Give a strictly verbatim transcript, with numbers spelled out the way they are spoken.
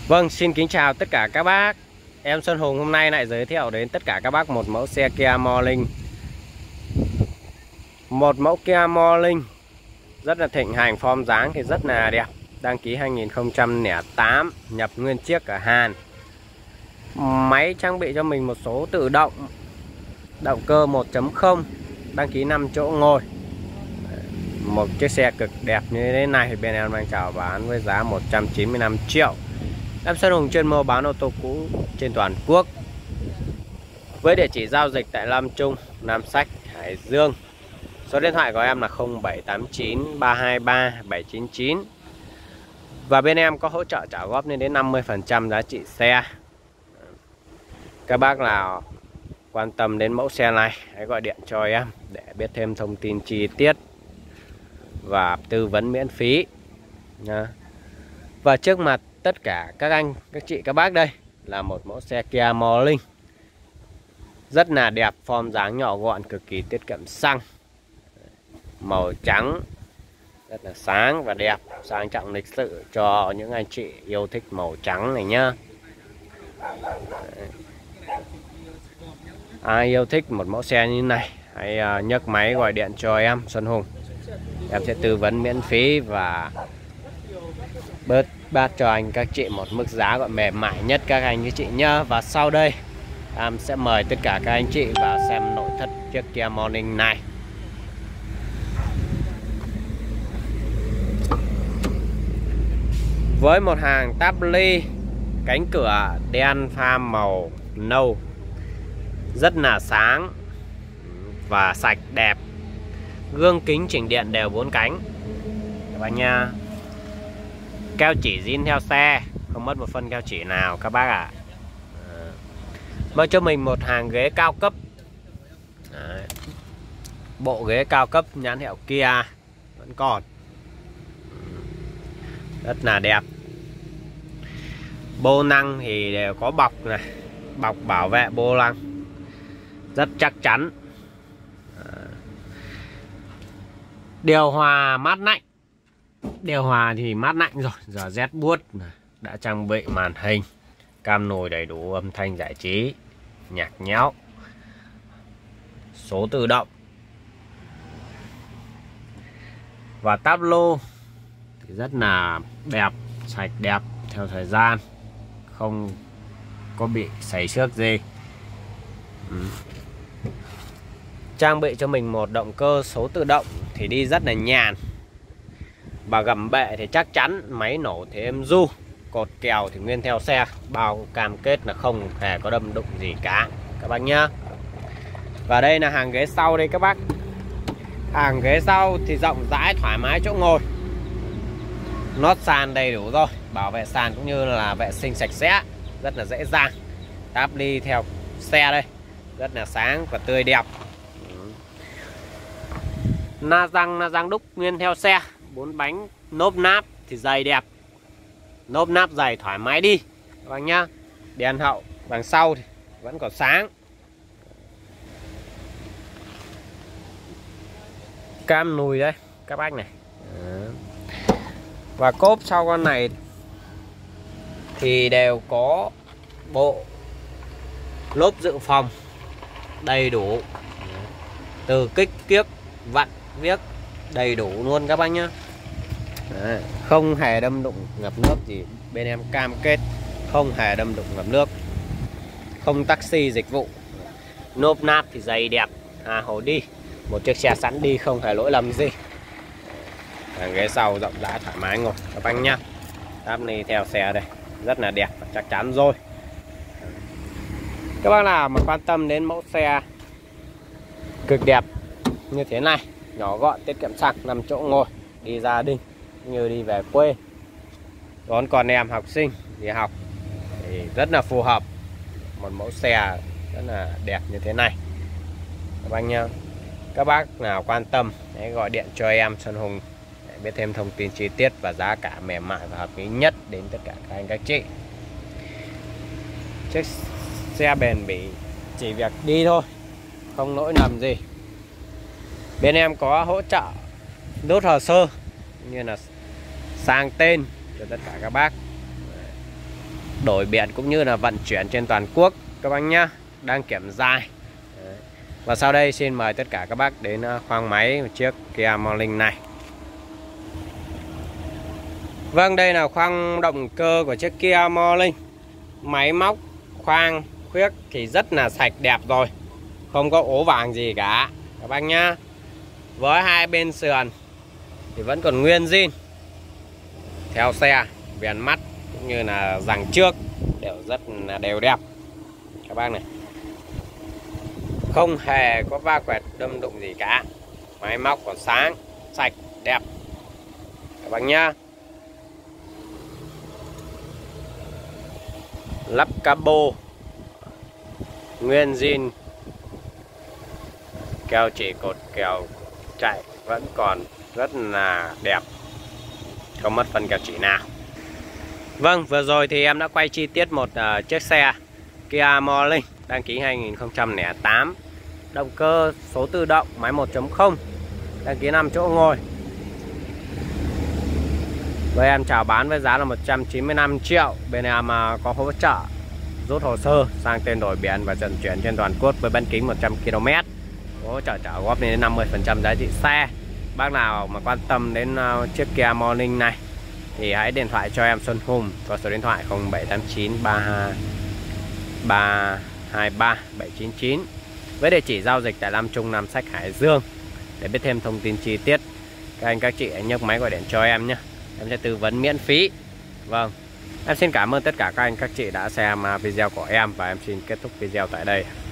Vâng, xin kính chào tất cả các bác. Em Xuân Hùng hôm nay lại giới thiệu đến tất cả các bác một mẫu xe Kia Morning. Một mẫu Kia Morning rất là thịnh hành, form dáng thì rất là đẹp. Đăng ký hai nghìn không trăm lẻ tám, nhập nguyên chiếc ở Hàn. Máy trang bị cho mình một số tự động, động cơ một chấm không, đăng ký năm chỗ ngồi. Một chiếc xe cực đẹp như thế này bên em đang chào bán với giá một trăm chín mươi lăm triệu. Em Xuân Hùng chuyên mua bán ô tô cũ trên toàn quốc, với địa chỉ giao dịch tại Nam Trung, Nam Sách, Hải Dương. Số điện thoại của em là không bảy tám chín ba hai ba bảy chín chín. Và bên em có hỗ trợ trả góp lên đến năm mươi phần trăm giá trị xe. Các bác nào quan tâm đến mẫu xe này hãy gọi điện cho em để biết thêm thông tin chi tiết và tư vấn miễn phí. Và trước mặt tất cả các anh, các chị, các bác đây là một mẫu xe Kia Morning rất là đẹp, form dáng nhỏ gọn, cực kỳ tiết kiệm xăng, màu trắng rất là sáng và đẹp, sang trọng lịch sự cho những anh chị yêu thích màu trắng này nhá. Ai yêu thích một mẫu xe như này hãy nhấc máy gọi điện cho em Xuân Hùng, em sẽ tư vấn miễn phí và bớt bát cho anh các chị một mức giá gọi mềm mại nhất các anh các chị nhá. Và sau đây em sẽ mời tất cả các anh chị vào xem nội thất chiếc Kia Morning này. Với một hàng táp ly, cánh cửa đen pha màu nâu rất là sáng và sạch đẹp, gương kính chỉnh điện đều bốn cánh các bác nha. Keo chỉ zin theo xe, không mất một phân keo chỉ nào các bác ạ. À. Mới cho mình một hàng ghế cao cấp. Đấy. Bộ ghế cao cấp nhãn hiệu Kia vẫn còn, rất là đẹp. Vô lăng thì đều có bọc này, bọc bảo vệ vô lăng rất chắc chắn. À. Điều hòa mát lạnh. Điều hòa thì mát lạnh rồi, giờ rét buốt. Đã trang bị màn hình, cam nồi đầy đủ âm thanh giải trí, nhạc nhẽo, số tự động. Và táp lô thì rất là đẹp, sạch đẹp theo thời gian, không có bị sảy xước gì. ừ. Trang bị cho mình một động cơ số tự động thì đi rất là nhàn. Và gầm bệ thì chắc chắn, máy nổ thì êm du, cột kèo thì nguyên theo xe, bao cam kết là không hề có đâm đụng gì cả các bác nhá. Và đây là hàng ghế sau đây các bác. Hàng ghế sau thì rộng rãi, thoải mái chỗ ngồi, nót sàn đầy đủ rồi, bảo vệ sàn cũng như là vệ sinh sạch sẽ rất là dễ dàng. Táp ly theo xe đây rất là sáng và tươi đẹp. Na răng na răng đúc nguyên theo xe, bốn bánh nốp náp thì dày đẹp, nốp náp dày thoải mái đi các bác nhá. Đèn hậu đằng sau thì vẫn còn sáng. Cam nùi đây các bác này. Và cốp sau con này thì đều có bộ lốp dự phòng đầy đủ, từ kích kiếc vặn viếc đầy đủ luôn các bác nhá. Đấy, không hề đâm đụng ngập nước gì, bên em cam kết không hề đâm đụng ngập nước, không taxi dịch vụ. Nốp náp thì dày đẹp, à hồ đi, một chiếc xe sẵn đi không hề lỗi lầm gì. Hàng ghế sau rộng rãi thoải mái ngồi các bác nhá. Táp ly theo xe đây rất là đẹp và chắc chắn rồi. Các bác nào mà quan tâm đến mẫu xe cực đẹp như thế này, nhỏ gọn, tiết kiệm xăng, năm chỗ ngồi, đi gia đình như đi về quê, đón con em học sinh đi học thì rất là phù hợp. Một mẫu xe rất là đẹp như thế này các bác nhá. Các bác nào quan tâm hãy gọi điện cho em Xuân Hùng để biết thêm thông tin chi tiết và giá cả mềm mại và hợp lý nhất đến tất cả các anh các chị. Chiếc xe bền bỉ, chỉ việc đi thôi, không lỗi lầm gì. Bên em có hỗ trợ rút hồ sơ như là sang tên cho tất cả các bác. đổi biển cũng như là vận chuyển trên toàn quốc các bác nhá, đăng kiểm dài. Đấy. Và sau đây xin mời tất cả các bác đến khoang máy một chiếc Kia Morning này. Vâng, đây là khoang động cơ của chiếc Kia Morning. Máy móc, khoang, khuyết thì rất là sạch đẹp rồi, không có ố vàng gì cả các bác nhá. Với hai bên sườn thì vẫn còn nguyên zin theo xe, viền mắt cũng như là rằng trước đều rất là đều đẹp các bác này, không hề có va quẹt đâm đụng gì cả. Máy móc còn sáng, sạch, đẹp các bác nhá. Lắp cabo nguyên zin, keo chỉ cột kèo chạy vẫn còn rất là đẹp, không mất phần keo chỉ nào. Vâng, vừa rồi thì em đã quay chi tiết một uh, chiếc xe Kia Morning đăng ký hai nghìn không trăm lẻ tám, động cơ số tự động, máy một chấm không, đăng ký năm chỗ ngồi. Với em chào bán với giá là một trăm chín mươi lăm triệu. Bên em uh, có hỗ trợ rút hồ sơ sang tên đổi biển và vận chuyển trên toàn quốc với bán kính một trăm ki lô mét, hỗ trợ trả góp đến năm mươi phần trăm giá trị xe. Bác nào mà quan tâm đến uh, chiếc Kia Morning này thì hãy điện thoại cho em Xuân Hùng có số điện thoại không bảy tám chín ba hai ba bảy chín chín với địa chỉ giao dịch tại Nam Trung, Nam Sách, Hải Dương. Để biết thêm thông tin chi tiết, các anh các chị hãy nhấc máy gọi điện cho em nhé, em sẽ tư vấn miễn phí. Vâng, em xin cảm ơn tất cả các anh các chị đã xem video của em và em xin kết thúc video tại đây.